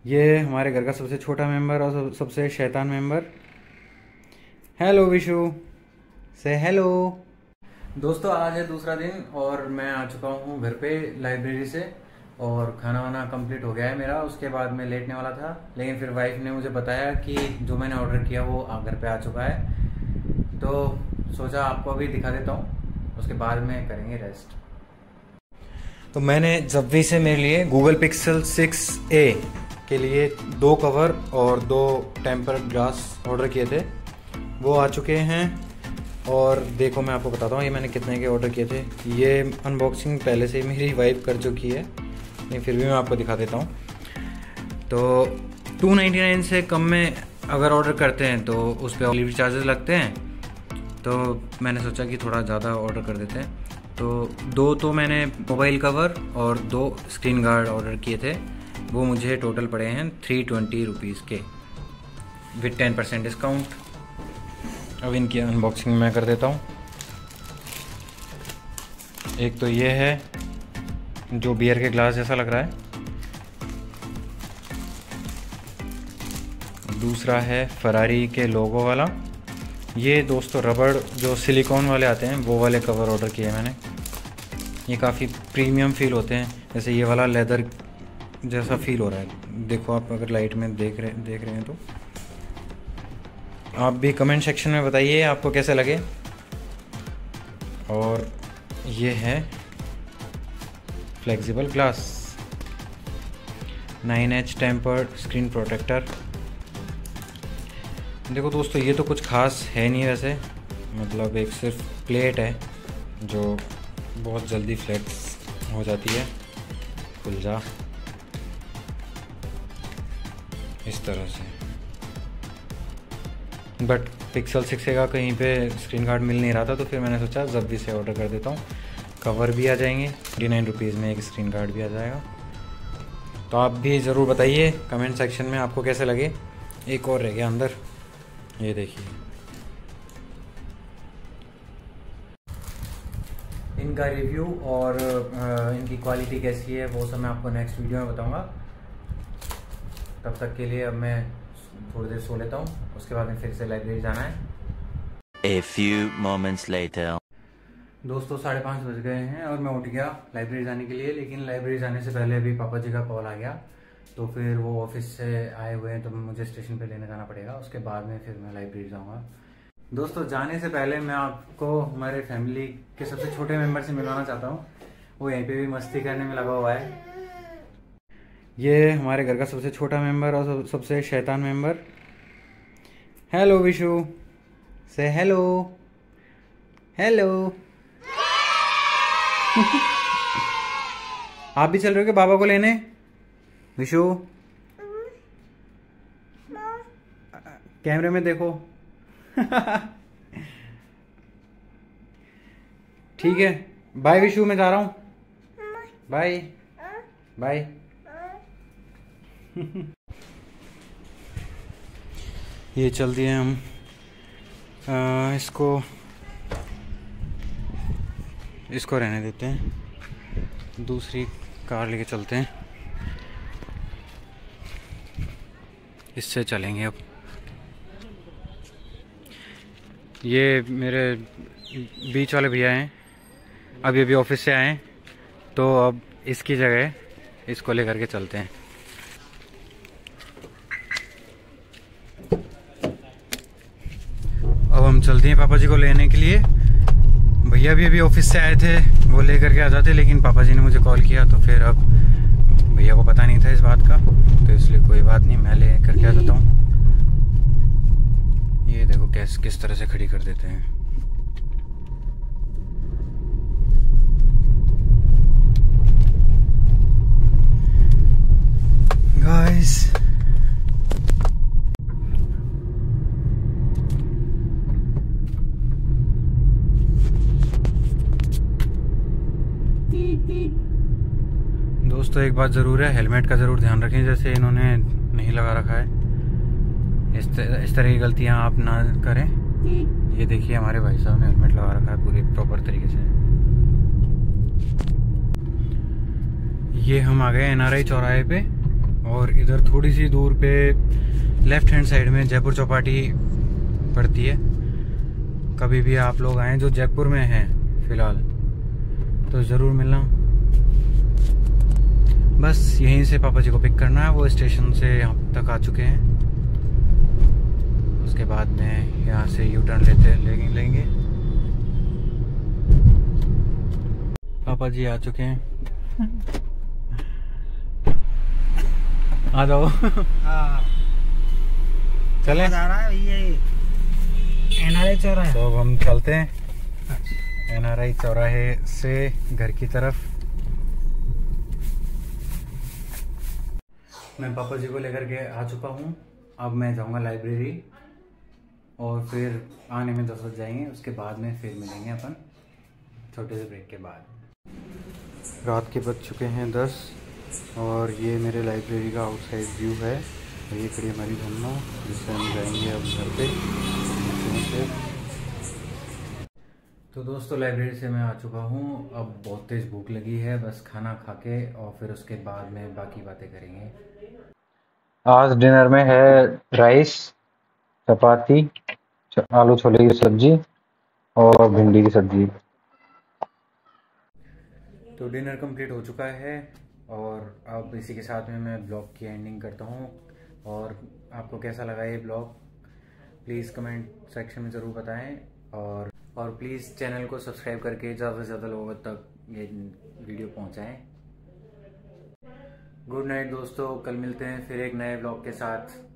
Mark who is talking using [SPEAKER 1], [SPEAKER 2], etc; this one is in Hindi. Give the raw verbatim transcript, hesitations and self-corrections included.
[SPEAKER 1] ये हमारे घर का सबसे छोटा मेंबर और सब- सबसे शैतान मेंबर। हेलो विशु, से हेलो। दोस्तों आज है दूसरा दिन और मैं आ चुका हूँ घर पे लाइब्रेरी से और खाना वाना कंप्लीट हो गया है मेरा। उसके बाद मैं लेटने वाला था, लेकिन फिर वाइफ ने मुझे बताया कि जो मैंने ऑर्डर किया वो आ- घर पे आ चुका है, तो सोचा आपको अभी दिखा देता हूँ, उसके बाद में करेंगे रेस्ट। तो मैंने जब्बी से मेरे लिए गूगल पिक्सल सिक्स ए के लिए दो कवर और दो टेम्पर्ड ग्लास ऑर्डर किए थे, वो आ चुके हैं। और देखो मैं आपको बताता हूँ ये मैंने कितने के ऑर्डर किए थे। ये अनबॉक्सिंग पहले से ही मेरी वाइफ कर चुकी है, लेकिन फिर भी मैं आपको दिखा देता हूँ। तो टू नाइन्टी नाइन से कम में अगर ऑर्डर करते हैं तो उस पर डिलीवरी चार्जेस लगते हैं, तो मैंने सोचा कि थोड़ा ज़्यादा ऑर्डर कर देते हैं। तो दो तो मैंने मोबाइल कवर और दो स्क्रीन गार्ड ऑर्डर किए थे, वो मुझे टोटल पड़े हैं थ्री ट्वेंटी रुपीज़ के विद टेन परसेंट डिस्काउंट। अब इनकी अनबॉक्सिंग मैं कर देता हूँ। एक तो ये है जो बियर के ग्लास जैसा लग रहा है, दूसरा है फरारी के लोगो वाला। ये दोस्तों रबड़ जो सिलिकॉन वाले आते हैं वो वाले कवर ऑर्डर किए मैंने। ये काफ़ी प्रीमियम फील होते हैं, जैसे ये वाला लेदर जैसा फील हो रहा है। देखो आप अगर लाइट में देख रहे देख रहे हैं तो आप भी कमेंट सेक्शन में बताइए आपको कैसे लगे। और ये है flexible glass nine H tempered screen protector. देखो दोस्तों ये तो कुछ खास है नहीं वैसे, मतलब एक सिर्फ प्लेट है जो बहुत जल्दी फ्लेक्स हो जाती है, खुल जा इस तरह से। बट पिक्सल सिक्स का कहीं पे स्क्रीन गार्ड मिल नहीं रहा था, तो फिर मैंने सोचा जब्बी से ऑर्डर कर देता हूँ। कवर भी आ जाएंगे, थर्टी नाइन रुपीज़ में एक स्क्रीन गार्ड भी आ जाएगा। तो आप भी ज़रूर बताइए कमेंट सेक्शन में आपको कैसे लगे। एक और रह गया अंदर, ये देखिए। इनका रिव्यू और इनकी क्वालिटी कैसी है वो सब मैं आपको नेक्स्ट वीडियो में बताऊंगा। तब तक के लिए अब मैं थोड़ी देर सो लेता हूँ, उसके बाद में फिर से लाइब्रेरी जाना है।
[SPEAKER 2] A few moments later.
[SPEAKER 1] दोस्तों साढ़े पाँच बज गए हैं और मैं उठ गया लाइब्रेरी जाने के लिए, लेकिन लाइब्रेरी जाने से पहले अभी पापा जी का कॉल आ गया, तो फिर वो ऑफिस से आए हुए हैं तो मुझे स्टेशन पे लेने जाना पड़ेगा। उसके बाद में फिर मैं लाइब्रेरी जाऊंगा। दोस्तों जाने से पहले मैं आपको हमारे फैमिली के सबसे छोटे मेंबर से मिलवाना चाहता हूँ। वो यहीं पे भी मस्ती करने में लगा हुआ है। ये हमारे घर का सबसे छोटा मेंबर और सब, सबसे शैतान मेंबर। हेलो विशु, से हेलो हेलो। आप भी चल रहे हो क्या बाबा को लेने? विशु कैमरे में देखो। ठीक है, बाय विशु, मैं जा रहा हूँ, बाय बाय। ये चल दिए हम, आ, इसको इसको रहने देते हैं, दूसरी कार लेके चलते हैं, इससे चलेंगे अब। ये मेरे बीच वाले भैया हैं, अभी अभी ऑफिस से आए हैं, तो अब इसकी जगह इसको लेकर के चलते हैं। अब हम चलते हैं पापा जी को लेने के लिए। भैया भी अभी ऑफिस से आए थे, वो लेकर के आ जाते, लेकिन पापा जी ने मुझे कॉल किया, तो फिर अब भैया को पता नहीं था इस बात का, तो इसलिए कोई बात नहीं, मैं ले करके आ जाता हूँ। ये देखो कैस किस तरह से खड़ी कर देते हैं। गाइस दोस्तों एक बात ज़रूर है, हेलमेट का ज़रूर ध्यान रखें, जैसे इन्होंने नहीं लगा रखा है। इस तरह इस तरह की गलतियां आप ना करें। ये देखिए हमारे भाई साहब ने हेलमेट लगा रखा है पूरी प्रॉपर तरीके से। ये हम आ गए एन आर आई चौराहे पे। और इधर थोड़ी सी दूर पे लेफ्ट हैंड साइड में जयपुर चौपाटी पड़ती है। कभी भी आप लोग आए जो जयपुर में हैं फिलहाल तो ज़रूर मिलना। बस यहीं से पापा जी को पिक करना है, वो स्टेशन से यहाँ तक आ चुके हैं। उसके बाद में यहाँ से यू टर्न लेते लेंगे लेंगे पापा जी आ चुके हैं। आ जाओ।
[SPEAKER 3] हाँ
[SPEAKER 1] चलें?
[SPEAKER 3] जा रहा है ये एनआरआई चौराहा।
[SPEAKER 1] तो अब हम चलते हैं एनआरआई चौराहे से घर की तरफ। मैं पापा जी को लेकर के आ चुका हूँ। अब मैं जाऊँगा लाइब्रेरी और फिर आने में दस बज जाएंगे। उसके बाद में फिर मिलेंगे अपन छोटे से ब्रेक के बाद। रात के बज चुके हैं दस और ये मेरे लाइब्रेरी का आउटसाइड व्यू है। और ये खड़ी हमारी धन्ना जिससे हम जाएंगे अब घर पे से। तो दोस्तों लाइब्रेरी से मैं आ चुका हूँ। अब बहुत तेज़ भूख लगी है, बस खाना खा के और फिर उसके बाद में बाकी बातें करेंगे। आज डिनर में है राइस, चपाती, आलू छोले की सब्जी और भिंडी की सब्जी। तो डिनर कंप्लीट हो चुका है और अब इसी के साथ में मैं ब्लॉग की एंडिंग करता हूँ। और आपको कैसा लगा ये ब्लॉग प्लीज़ कमेंट सेक्शन में ज़रूर बताएं। और और प्लीज़ चैनल को सब्सक्राइब करके ज़्यादा से ज़्यादा लोगों तक ये वीडियो पहुँचाएं। गुड नाइट दोस्तों, कल मिलते हैं फिर एक नए ब्लॉग के साथ।